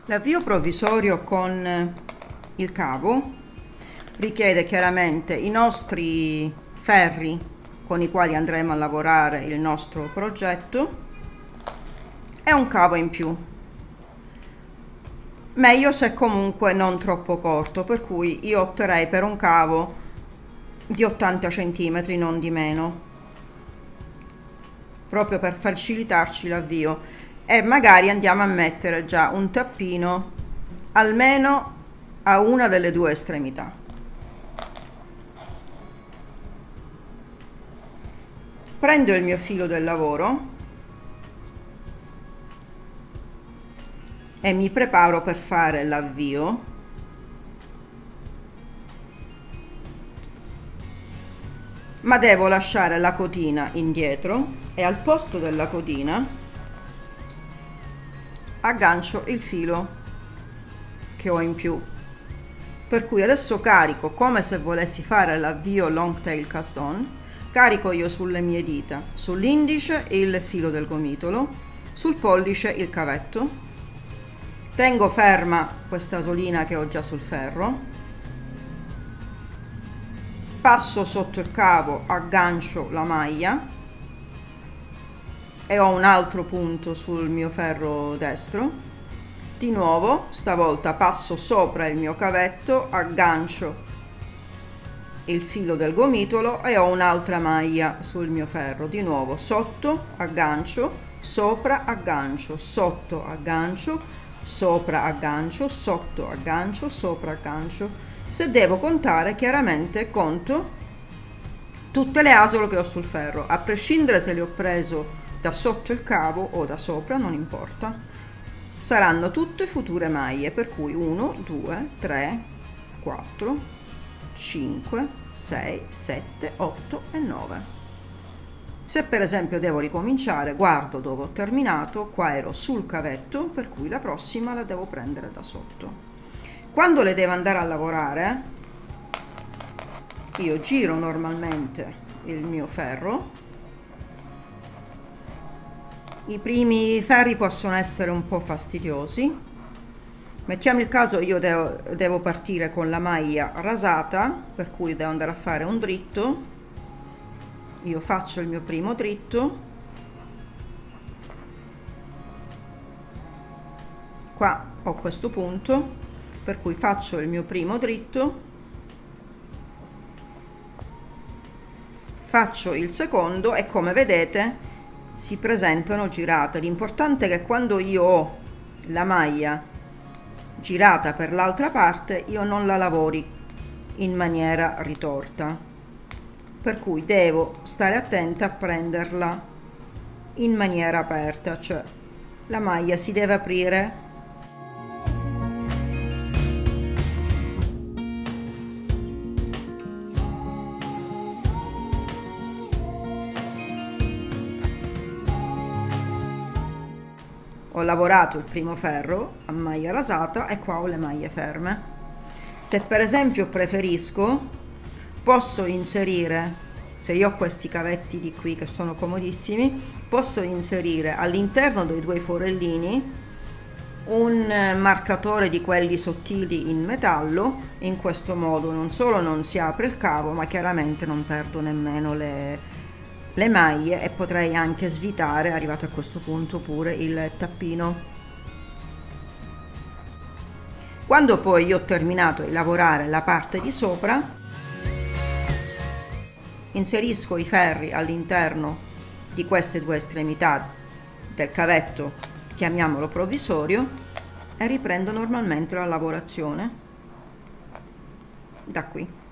L'avvio provvisorio con il cavo richiede chiaramente i nostri ferri con i quali andremo a lavorare il nostro progetto e un cavo in più. Meglio se comunque non troppo corto, per cui io opterei per un cavo di 80 cm, non di meno, proprio per facilitarci l'avvio, e magari andiamo a mettere già un tappino almeno a una delle due estremità. Prendo il mio filo del lavoro e mi preparo per fare l'avvio. Ma devo lasciare la cotina indietro e al posto della cotina aggancio il filo che ho in più, per cui adesso carico come se volessi fare l'avvio long tail cast on. Carico io sulle mie dita, sull'indice il filo del gomitolo, sul pollice il cavetto, tengo ferma questa asolina che ho già sul ferro, passo sotto il cavo, aggancio la maglia e ho un altro punto sul mio ferro destro. Di nuovo, stavolta passo sopra il mio cavetto, aggancio il filo del gomitolo e ho un'altra maglia sul mio ferro. Di nuovo sotto, aggancio, sopra, aggancio, sotto, aggancio, sopra, aggancio, sotto, aggancio, sopra, aggancio. Se devo contare, chiaramente conto tutte le asole che ho sul ferro, a prescindere se le ho preso da sotto il cavo o da sopra, non importa, saranno tutte future maglie, per cui 1 2 3 4 5 6 7 8 e 9. Se per esempio devo ricominciare, guardo dove ho terminato, qua ero sul cavetto, per cui la prossima la devo prendere da sotto. Quando le devo andare a lavorare, io giro normalmente il mio ferro. I primi ferri possono essere un po' fastidiosi. Mettiamo il caso, io devo partire con la maglia rasata, per cui devo andare a fare un dritto. Io faccio il mio primo dritto, qua ho questo punto, per cui faccio il mio primo dritto, faccio il secondo e come vedete si presentano girate. L'importante è che quando io ho la maglia girata per l'altra parte io non la lavori in maniera ritorta, per cui devo stare attenta a prenderla in maniera aperta, cioè la maglia si deve aprire ho lavorato il primo ferro a maglia rasata e qua ho le maglie ferme. Se per esempio preferisco, posso inserire, se io ho questi cavetti di qui che sono comodissimi, posso inserire all'interno dei due forellini un marcatore di quelli sottili in metallo. In questo modo non solo non si apre il cavo, ma chiaramente non perdo nemmeno le maglie e potrei anche svitare, arrivato a questo punto, pure il tappino. Quando poi io ho terminato di lavorare la parte di sopra, inserisco i ferri all'interno di queste due estremità del cavetto, chiamiamolo provvisorio, e riprendo normalmente la lavorazione da qui.